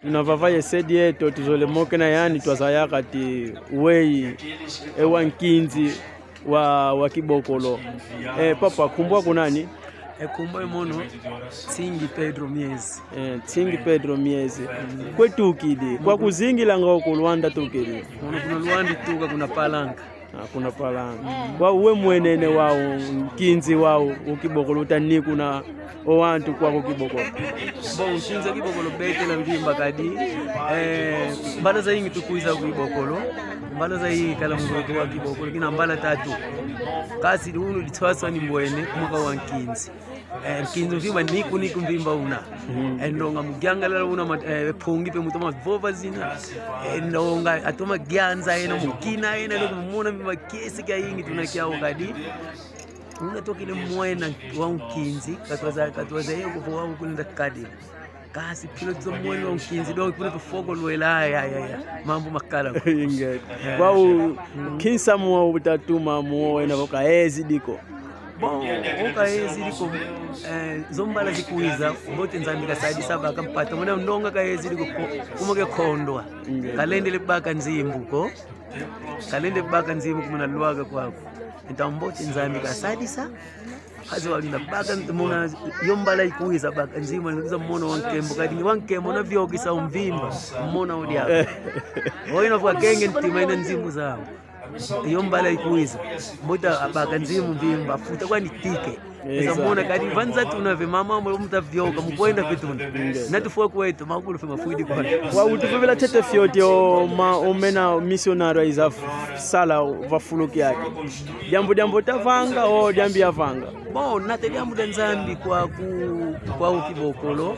tunavavaye sedi yetu tuzolemoke na yani twazaya kati wei ewankinzi wa kibokolo. Papa kumbwa kunani? Kumboy mono Tsingi Pedro Miezi. Tsingi Pedro Miezi. Kwetu kidi kwa kuzingira ngao ku Rwanda tukidi. Kuna Rwanda tuka kuna Palanga. Kuna Palanga. Kwa uwe mwenene wao kinzi wao ukibokolo utani kuna owantu kwa kibokolo. Bon kinzi kibokolo bete na mbimba kadi. Mbala za yingi tukuiza kibokolo. Mbala za yingi kala mgoto wa kibokolo kina mbala tatu. Kasi unu litwaswa ni mbwene kumuka wa kinzi. Kinzi mvimba niku mvimba una. Ndonga mugyangalala una pungi pe mutoma vova zina. Ndonga atoma gyanza eno mukina eno ndo kumuna mvimba kesi kya yingi tunakia wakadi. Unatokile mwena wa kinzi katwaza yeko kwa wangu kulinda kadi. Kasi kilo tso mwena wa kinzi do kuna tofoko lwela ya mambo makala. Inget. Wao kinsa mwa utatuma muona voka ezidiko. Bon, oka ezidiko zombala zikuiza bote nzambika saidi saba akampata mwana ndonga ka ezidiko kumoke khondwa. Kalendele baka nzimbuko. Kalende baka nzimu kumuna lwaga kwako. Ntambote nzambika saidi sa hazi walinda baka muna yombala ikuiza baka nzima nikuza mmono wankembo kadi wankembo na vyogisa umvimba mmona odiaka. Oina kwa genge ntima ina nzimu zao. Yombala ikuiza mbota abaka nzimu mvimba futa kwani tike. Zamona kadi vanza tunave mama mta vyoga mukwenda vitunda. Natufua kwetu makulu fema fuidi kwa. Wa utuvela tete fioti omena missionary iza sala vafuluki yake. Jambo tavanga o jambi yavanga. Bon nate jambo nzambi kwa ukibokolo.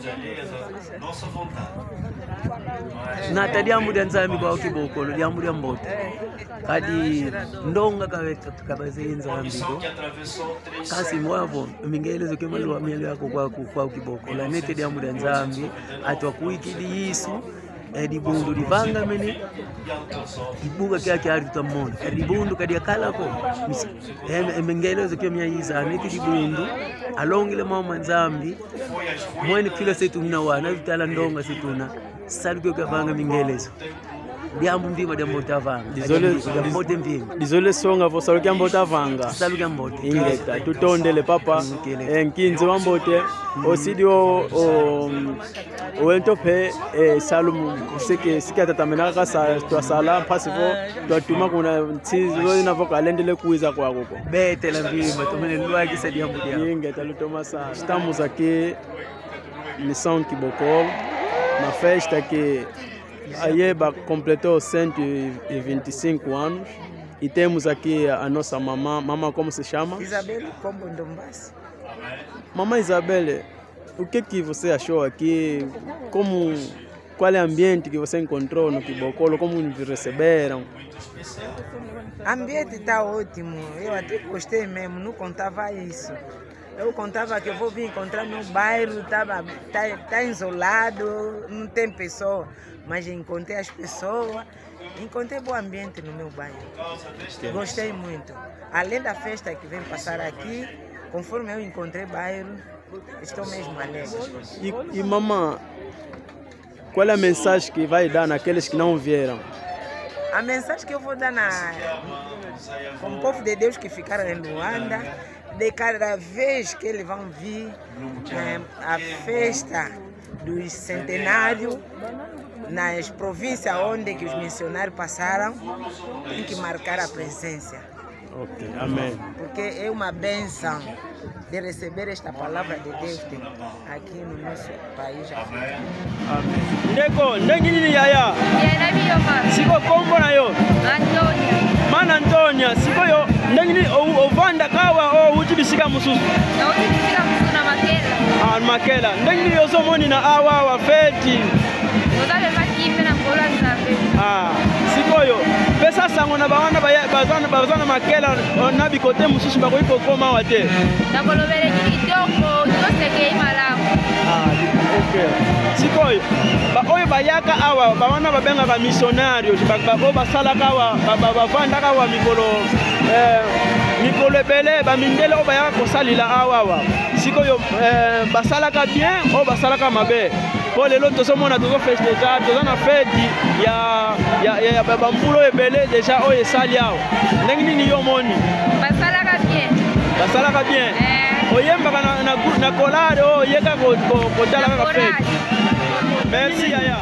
Nata jambo nzambi kwa ukibokolo jambo mbote. Kadi ndonga kabaze nzambi do. Kasi mwavo mingelezo kemalwa miele yako kwa ukibokolo. Nete jambo nzambi atwa kuikidi Yesu. Dibundu divanga meni ibuga kya ari tutamona dibundu kadi akala ko mengelezo kemya yiza neti dibundu alongile mama nzambi mwene kila setu mna wana vitala ndonga situna saluko kavanga mengelezo diambu ndima dembo tavanga dizole songa vo saluko ambo tavanga saluko mbote ingeta tutondele papa nkinzi wambote osidio wentope salumu sike tatamena kasa twasala pasifo twatuma kuna tsizo na vokalendele kuiza kwa koko bete la mbima tumene lwaki sadi ambo dia ingeta lutoma sa estamos aqui missão Kibokolo na festa que Ayeba completou 125 anos e temos aqui a nossa mamã como se chama? Isabelle Kombo Ndombasi. Mamãe Isabelle, o que você achou aqui? Qual é o ambiente que você encontrou no Kibokolo? Como nos receberam? O ambiente está ótimo, eu até gostei mesmo, não contava isso. Eu contava que eu vou vir encontrar no bairro, tá isolado, não tem pessoa. Mas encontrei as pessoas, encontrei bom ambiente no meu bairro. Gostei muito. Além da festa que vem passar aqui, conforme eu encontrei bairro, estou mesmo alegre. E mamãe, qual é a mensagem que vai dar naqueles que não vieram? A mensagem que eu vou dar como povo de Deus que ficaram em Luanda, de cada vez que eles vão vir a festa do centenário, nas províncias onde que os missionários passaram, tem que marcar a presença. Ok, amém. Porque é uma bênção de receber esta palavra de Deus aqui no nosso país. Amém. Ndeko, ndengini yaya? Yena biyo ma. Siko kombo na yo? Antonia. Mana Antonia, siko yo ndengini ovanda kawa o uchibisika mususu. Na uchibisika mususu na makela. Makela. Ndengini yo somoni na awa feti. Odabe makipe na mbola nzabe. Siko yo. Pesa sango na bawana bazana makela na bikote mususu bako iko koma wate. Na bolobele kitoko toseke imalamu. Okay. Siko yo. Oyo bayaka awa bawana babenga ba missionario bako basalaka awa bavanda kawa mikolo ebele bamindele o bayaka kosalila awa. Siko yo basalaka bien o basalaka mabe. po lelo tozomona tozofesteja toza na feti ya bambula oyo ebele deja oyo esali awa ndenge nini yo moni basalaka bien oyembaka na kolare oyo oyeka kotala kaka feti merci yaya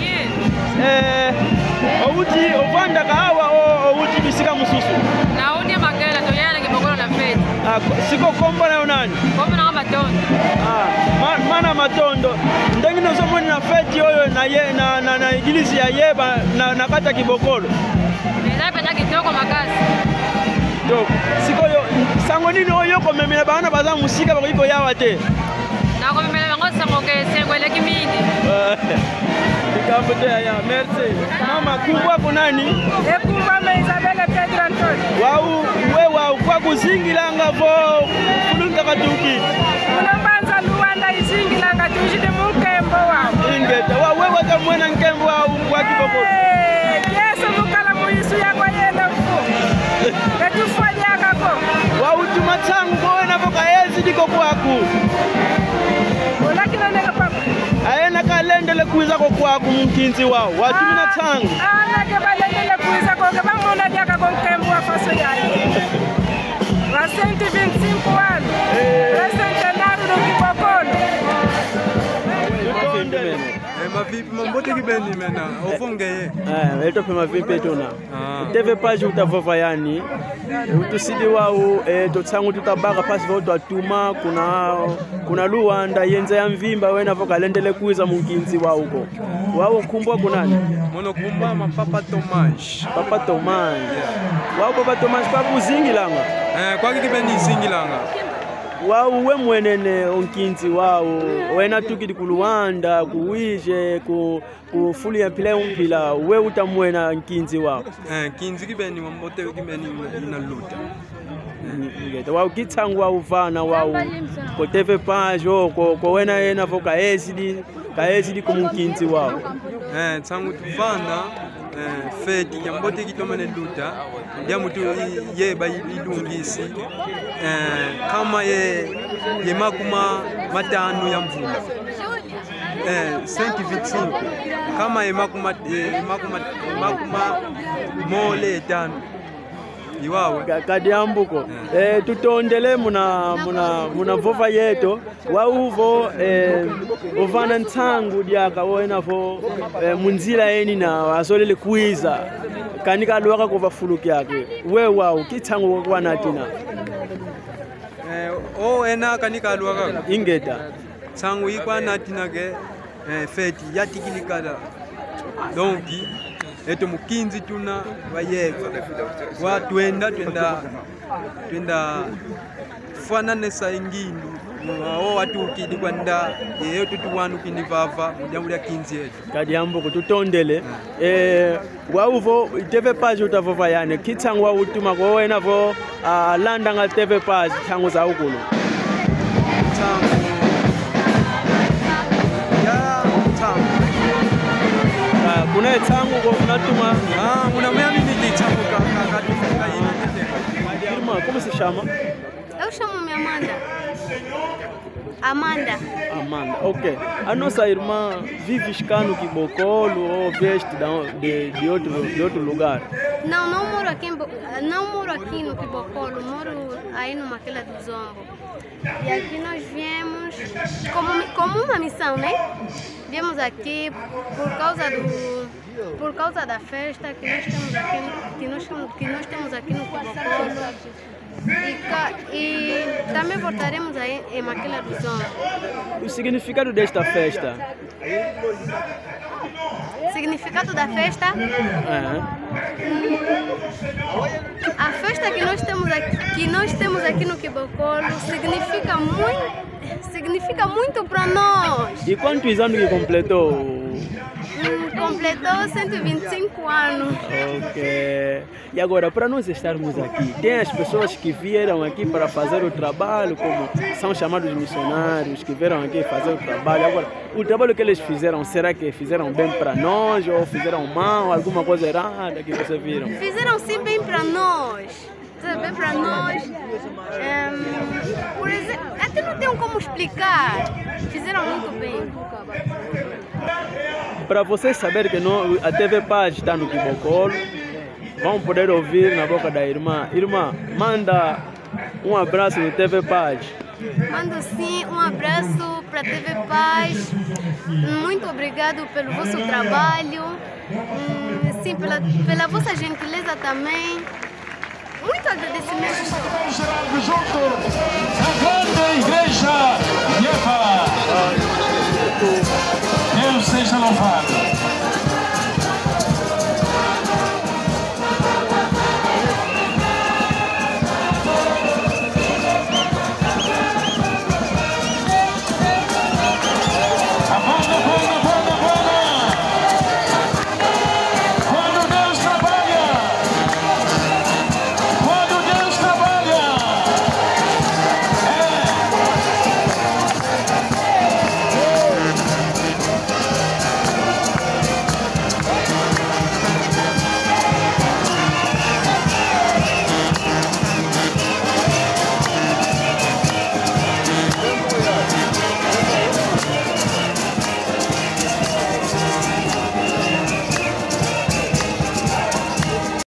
outi ovandaka awa outi bisika mosusu naudi makela toyana kibokolo na feti siko kombo na yo nani kombo na matondo mana matondo ndenge nozomoni na feti oyo na igilisi ya yeba na kata kibokolo ezapeta kitoko makasi sikoyo sango nini oyo komemela bana baza musika bakoki koyawa te nakomemela bango sango ke sengo eleki mingi likambo te yaya merci mama kumbwa kunani ekumbwa ma Isabelle Pedro Antônio wau kwa kuzingilanga vo kulungaka tuki unabanza luanda izingilanga tujide mukembo wao ingeta wewe kamwena nkembo wau kwa kiboko yeso mukala muisu yako yenda mfu etufanya kako wau tumatsangu koena boka yezi diko kwaku olakina neka papa ayena kalendele kuiza ko kwaku mkinzi wao watu mina tsangu ke balendele kuiza ko ke bamona diaka ko nkembo wa faso yayi wa 125 ano centenário do Kibokolo mavipi mambote kibeni mena ofongeye eto pema vipi tuna teve page utavova yani utusidi wao totsangu tutabaka pasi voto atuma kuna Luanda yenza ya mvimba wena vokalendele kuiza munkinzi wao uko wao kumbwa kunani mono kumbwa mapapa Tomas wao papa Tomas kwa kuzingilanga kwa kibeni zingilanga wao we mwenene onkinzi wao wena tukidi ku Luanda kuwije kufuli ya pila umpila we utamwena nkinzi wao kinzi kibeni mambote kibeni ina luta ngeta wao kitangwa uvana wao ko TV page ko wena yena voka kaesidi kumunkinzi wao tsangu tuvana feti yambote kitomane luta ya mtu yeba ilungisi kama ye makuma matano ya mvula 125 kama ye makuma mole tano iwawe kadi ambuko tutondele muna vova yeto wauvo ovana ntsangu diaka wena vo munzila yeni na asolele kuiza kanika luaka kova fuluki yake we wao kitsangu kwa natina ena kanika luaka ingeta tsangu ikwa natina ke feti yatikilikala donki eto mukinzi tuna bayeva wa twenda fanane sa ingindu watu ukidi kwanda yeyo tutuwanu kinivava mujambo ya kinzi yetu kadi ambo kututondele wauvo TV page utavova yani kitsangu wa utuma ko wena vo landa nga TV page tsangu za ukulo kuna tsangu ko unatuma unamwambia mimi tsangu kaka irma como se chama eu chamo-me Amanda, ok. A nossa irmã vive no Kibokolo ou veste de outro lugar? Não moro aqui no Kibokolo, moro aí no Maquila do Zombo. E aqui nós viemos como uma missão, né? Viemos aqui por causa da festa que nós temos aqui no Kibokolo. E também voltaremos aí em Maquila do Zombo. O significado desta festa? Significado da festa? A festa que nós temos aqui no Kibokolo significa muito para nós. E quantos anos que completou? Completou 125 anos. Ok. E agora, para nós estarmos aqui, tem as pessoas que vieram aqui para fazer o trabalho, como são chamados missionários, que vieram aqui fazer o trabalho. Agora, o trabalho que eles fizeram, será que fizeram bem para nós ou fizeram mal, alguma coisa errada que vocês viram? Fizeram sim bem para nós. Bem para nós. Por exemplo, até não tenho como explicar. Fizeram muito bem. Para vocês saberem que a TV Paz está no Quibocolo, vão poder ouvir na boca da irmã. Irmã, manda um abraço no TV Paz. Mando sim um abraço para a TV Paz. Muito obrigado pelo vosso trabalho. Sim, pela vossa gentileza também. Muito agradecimento. Junto, a grande igreja Yepa. Deus seja louvado.